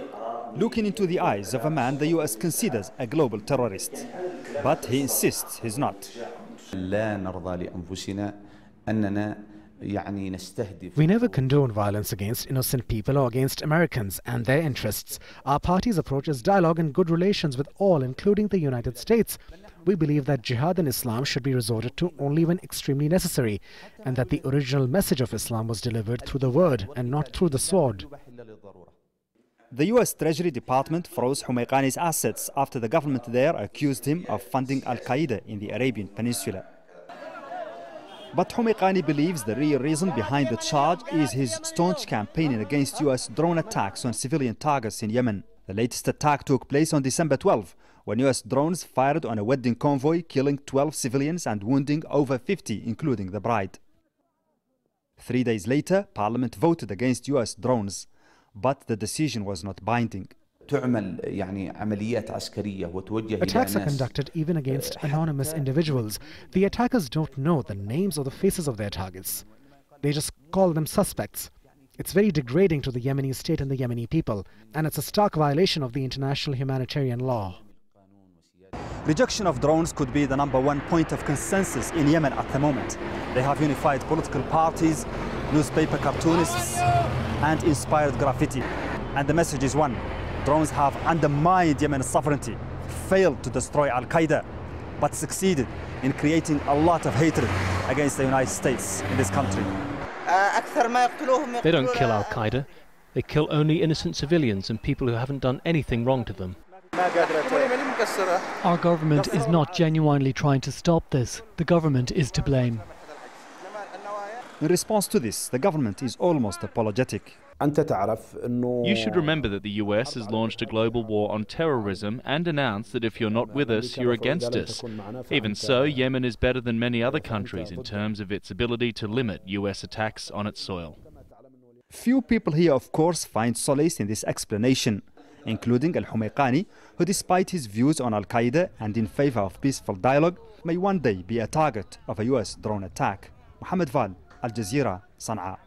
looking into the eyes of a man the US considers a global terrorist. But he insists he's not. We never condone violence against innocent people or against Americans and their interests. Our party's approach is dialogue and good relations with all, including the United States. We believe that jihad in Islam should be resorted to only when extremely necessary, and that the original message of Islam was delivered through the word and not through the sword. The US Treasury Department froze Humaiqani's assets after the government there accused him of funding Al-Qaeda in the Arabian Peninsula. But Humaiqani believes the real reason behind the charge is his staunch campaigning against US drone attacks on civilian targets in Yemen. The latest attack took place on December 12, when US drones fired on a wedding convoy, killing 12 civilians and wounding over 50, including the bride. 3 days later, Parliament voted against US drones, but the decision was not binding. Attacks are conducted even against anonymous individuals. The attackers don't know the names or the faces of their targets. They just call them suspects. It's very degrading to the Yemeni state and the Yemeni people, and it's a stark violation of the international humanitarian law. Rejection of drones could be the #1 point of consensus in Yemen at the moment. They have unified political parties, newspaper cartoonists, and inspired graffiti. And the message is one: drones have undermined Yemen's sovereignty, failed to destroy Al-Qaeda, but succeeded in creating a lot of hatred against the United States in this country. They don't kill Al-Qaeda. They kill only innocent civilians and people who haven't done anything wrong to them. Our government is not genuinely trying to stop this. The government is to blame. In response to this, the government is almost apologetic. You should remember that the US has launched a global war on terrorism and announced that if you're not with us, you're against us. Even so, Yemen is better than many other countries in terms of its ability to limit US attacks on its soil. Few people here, of course, find solace in this explanation, including Al-Humaiqani, who despite his views on Al-Qaeda and in favor of peaceful dialogue, may one day be a target of a US drone attack. Mohammed Val, Al Jazeera, Sana'a.